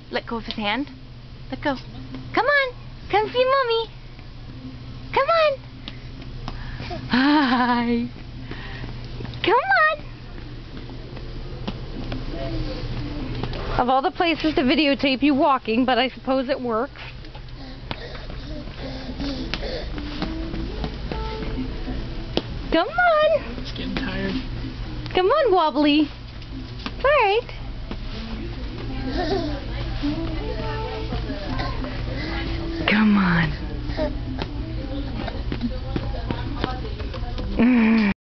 let go of his hand. Let go. Come on. Come see Mommy. Come on. Hi. Come on. Of all the places to videotape you walking, but I suppose it works. Come on. It's getting tired. Come on, Wobbly. It's alright.